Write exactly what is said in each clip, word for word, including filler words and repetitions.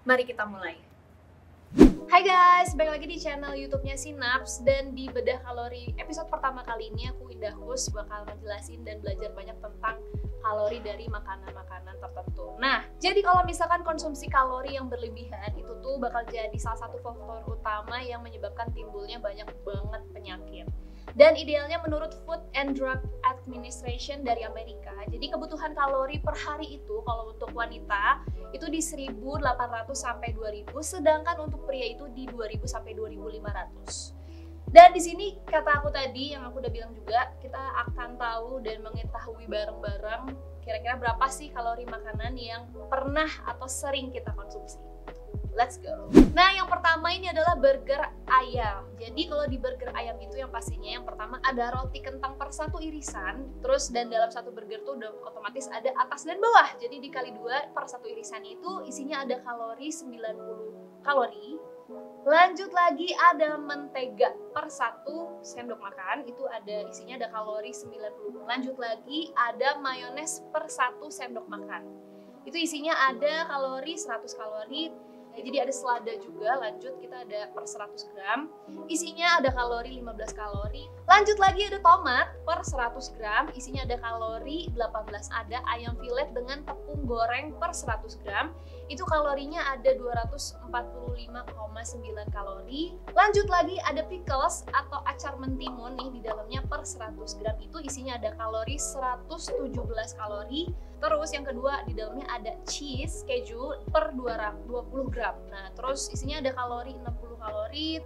Mari kita mulai. Hai guys, balik lagi di channel YouTube-nya Synapse, dan di Bedah Kalori episode pertama kali ini aku Indah Hus bakal ngejelasin dan belajar banyak tentang kalori dari makanan-makanan tertentu. Nah, jadi kalau misalkan konsumsi kalori yang berlebihan itu tuh bakal jadi salah satu faktor utama yang menyebabkan timbulnya banyak banget penyakit. Dan idealnya menurut Food and Drug Administration dari Amerika, jadi kebutuhan kalori per hari itu kalau untuk wanita itu di seribu delapan ratus sampai dua ribu, sedangkan untuk pria itu di dua ribu sampai dua ribu lima ratus. Dan di sini kata aku tadi yang aku udah bilang juga, kita akan tahu dan mengetahui bareng-bareng kira-kira berapa sih kalori makanan yang pernah atau sering kita konsumsi. Let's go. Nah, yang pertama ini adalah burger ayam. Jadi kalau di burger ayam itu yang pastinya yang pertama ada roti kentang per satu irisan. Terus dan dalam satu burger tuh udah otomatis ada atas dan bawah. Jadi dikali dua per satu irisan itu isinya ada kalori sembilan puluh kalori. Lanjut lagi ada mentega per satu sendok makan, itu ada isinya ada kalori sembilan puluh. Lanjut lagi ada mayones per satu sendok makan. Itu isinya ada kalori seratus kalori. Jadi ada selada juga, lanjut kita ada per seratus gram, isinya ada kalori lima belas kalori. Lanjut lagi ada tomat per seratus gram, isinya ada kalori delapan belas. Ada ayam filet dengan tepung goreng per seratus gram, itu kalorinya ada dua ratus empat puluh lima koma sembilan kalori. Lanjut lagi ada pickles atau acar mentimun nih, di dalamnya per seratus gram itu isinya ada kalori seratus tujuh belas kalori. Terus yang kedua di dalamnya ada cheese keju per dua puluh gram. Nah, terus isinya ada kalori enam puluh kalori.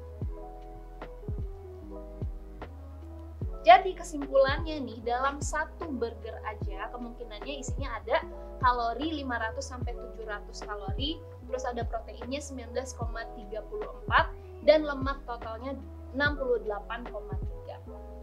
Jadi kesimpulannya nih, dalam satu burger aja kemungkinannya isinya ada kalori lima ratus sampai tujuh ratus kalori, terus ada proteinnya sembilan belas koma tiga empat dan lemak totalnya enam puluh delapan koma tiga.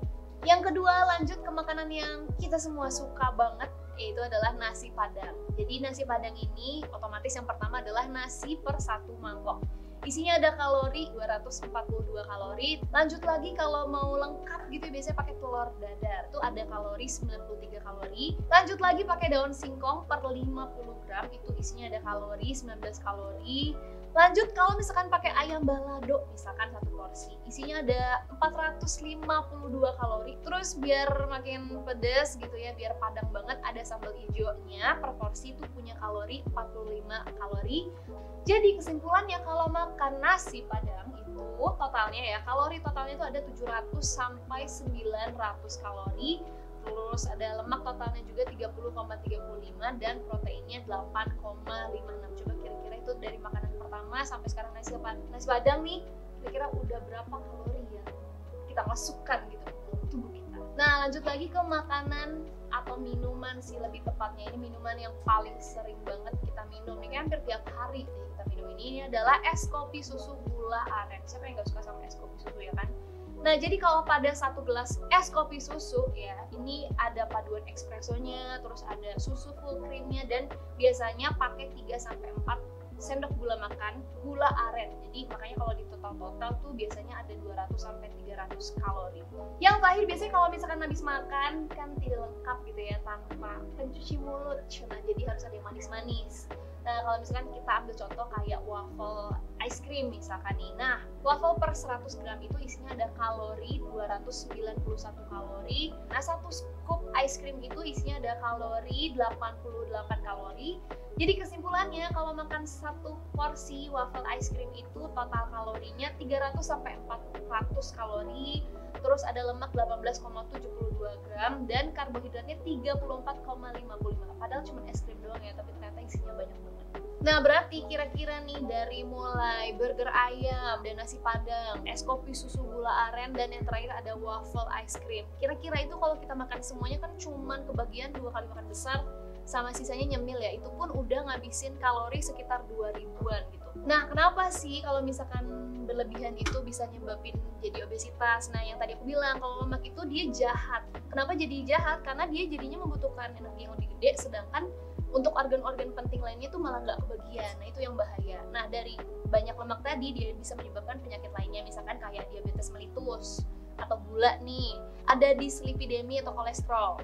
Yang kedua, lanjut ke makanan yang kita semua suka banget, yaitu adalah nasi padang. Jadi nasi padang ini otomatis yang pertama adalah nasi per satu mangkok. Isinya ada kalori dua ratus empat puluh dua kalori. Lanjut lagi kalau mau lengkap gitu biasanya pakai telur dadar. Itu ada kalori sembilan puluh tiga kalori. Lanjut lagi pakai daun singkong per lima puluh gram. Itu isinya ada kalori sembilan belas kalori. Lanjut kalau misalkan pakai ayam balado, misalkan satu porsi, isinya ada empat ratus lima puluh dua kalori. Terus biar makin pedas gitu ya, biar padang banget, ada sambal hijaunya per porsi itu punya kalori empat puluh lima kalori. Jadi kesimpulannya kalau makan nasi padang itu totalnya ya, kalori totalnya itu ada tujuh ratus sampai sembilan ratus kalori. Terus ada lemak totalnya juga tiga puluh koma tiga lima dan proteinnya delapan koma lima enam. Coba kira-kira itu dari makanan pertama sampai sekarang nasi padang, nasi padang nih kira-kira udah berapa kalori yang kita masukkan gitu ke tubuh kita. Nah, lanjut lagi ke makanan atau minuman sih lebih tepatnya. Ini minuman yang paling sering banget kita minum nih, hampir tiap hari nih kita minum ini, ini adalah es kopi susu gula aren. Siapa yang gak suka sama es kopi susu ya kan? Nah, jadi kalau pada satu gelas es kopi susu ya, ini ada paduan espressonya, terus ada susu full creamnya, dan biasanya pakai tiga sampai empat sendok gula makan gula aren. Jadi makanya kalau di total-total tuh biasanya ada dua ratus sampai tiga ratus kalori. Yang terakhir biasanya kalau misalkan habis makan kan tidak lengkap gitu ya tanpa pencuci mulut. Nah, jadi harus ada yang manis-manis. Nah, kalau misalkan kita ambil contoh kayak waffle ice cream misalkan nih. Nah, waffle per seratus gram itu isinya ada kalori dua ratus sembilan puluh satu kalori. Nah, satu scoop ice cream itu isinya ada kalori delapan puluh delapan kalori. Jadi kesimpulannya kalau makan satu porsi waffle ice cream itu total kalorinya tiga ratus sampai empat ratus kalori. Terus ada lemak delapan belas koma tujuh dua gram dan karbohidratnya tiga puluh empat koma lima lima. Padahal cuma es krim doang ya, tapi ternyata isinya banyak banget. Nah, berarti kira-kira nih dari mulai burger ayam dan nasi padang, es kopi susu gula aren, dan yang terakhir ada waffle ice cream. Kira-kira itu kalau kita makan semuanya kan cuman kebagian dua kali makan besar sama sisanya nyemil ya. Itu pun udah ngabisin kalori sekitar dua ribuan gitu. Nah, kenapa sih kalau misalkan berlebihan itu bisa nyebabin jadi obesitas? Nah, yang tadi aku bilang kalau lemak itu dia jahat. Kenapa jadi jahat? Karena dia jadinya membutuhkan energi yang lebih gede, sedangkan untuk organ-organ penting lainnya itu malah nggak kebagian. Nah, itu yang bahaya. Nah, dari banyak lemak tadi dia bisa menyebabkan penyakit lainnya, misalkan kayak diabetes mellitus atau gula nih, ada dislipidemi atau kolesterol.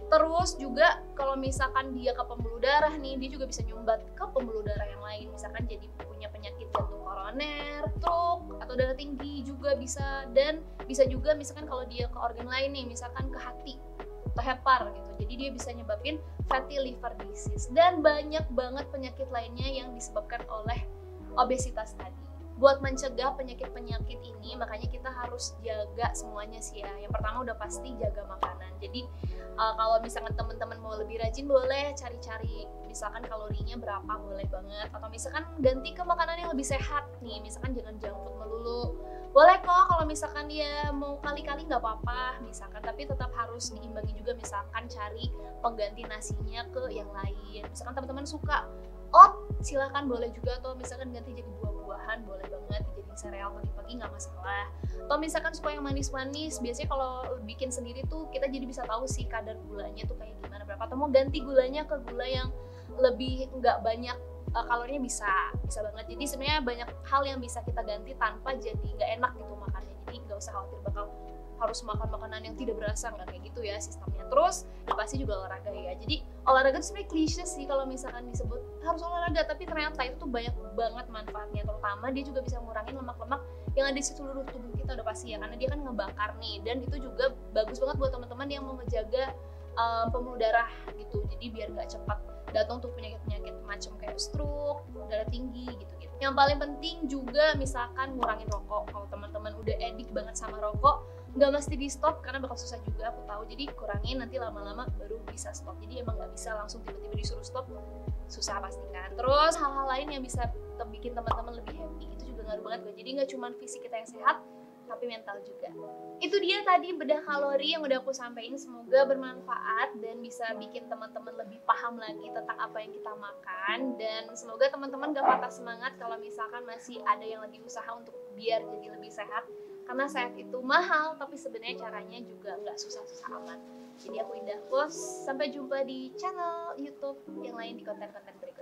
Terus juga kalau misalkan dia ke pembuluh darah nih, dia juga bisa nyumbat ke pembuluh darah yang lain. Misalkan jadi punya penyakit jantung koroner, stroke, atau darah tinggi juga bisa. Dan bisa juga misalkan kalau dia ke organ lain nih, misalkan ke hati atau hepar gitu. Jadi dia bisa nyebabin fatty liver disease. Dan banyak banget penyakit lainnya yang disebabkan oleh obesitas tadi. Buat mencegah penyakit-penyakit ini, makanya kita harus jaga semuanya sih ya. Yang pertama udah pasti jaga makanan. Jadi uh, kalau misalkan teman-teman mau lebih rajin, boleh cari-cari misalkan kalorinya berapa, boleh banget. Atau misalkan ganti ke makanan yang lebih sehat nih, misalkan jangan junk food melulu. Boleh kok kalau misalkan dia mau kali-kali nggak apa-apa misalkan, tapi tetap harus diimbangi juga, misalkan cari pengganti nasinya ke yang lain. Misalkan teman-teman suka oat, silahkan boleh juga, atau misalkan ganti jadi buah-buahan, boleh banget dijadiin sereal pagi-pagi, nggak masalah. Atau misalkan suka yang manis-manis, biasanya kalau bikin sendiri tuh kita jadi bisa tahu sih kadar gulanya tuh kayak gimana, berapa. Atau mau ganti gulanya ke gula yang lebih nggak banyak uh, kalorinya, bisa bisa banget. Jadi sebenarnya banyak hal yang bisa kita ganti tanpa jadi nggak enak gitu makannya. Jadi nggak usah khawatir bakal harus makan makanan yang tidak berasa, nggak kayak gitu ya sistemnya. Terus ya pasti juga olahraga ya. Jadi olahraga itu sebenarnya klise sih kalau misalkan disebut harus olahraga, tapi ternyata itu tuh banyak banget manfaatnya. Terutama dia juga bisa ngurangin lemak-lemak yang ada di seluruh tubuh kita, udah pasti ya, karena dia kan ngebakar nih. Dan itu juga bagus banget buat teman-teman yang mau ngejaga um, pembuluh darah gitu. Jadi biar nggak cepat datang tuh penyakit-penyakit macam kayak stroke, darah tinggi gitu-gitu. Yang paling penting juga misalkan ngurangin rokok. Kalau teman-teman udah edik banget sama rokok, nggak mesti di stop karena bakal susah juga, aku tahu. Jadi kurangin, nanti lama-lama baru bisa stop. Jadi emang nggak bisa langsung tiba-tiba disuruh stop, susah pasti kan. Terus hal-hal lain yang bisa bikin teman-teman lebih happy itu juga ngaruh banget. Jadi nggak cuma fisik kita yang sehat, tapi mental juga. Itu dia tadi bedah kalori yang udah aku sampaikan. Semoga bermanfaat dan bisa bikin teman-teman lebih paham lagi tentang apa yang kita makan. Dan semoga teman-teman gak patah semangat kalau misalkan masih ada yang lagi usaha untuk biar jadi lebih sehat. Karena sehat itu mahal, tapi sebenarnya caranya juga nggak susah-susah amat. Jadi aku Indah Pos, sampai jumpa di channel YouTube yang lain di konten-konten berikutnya.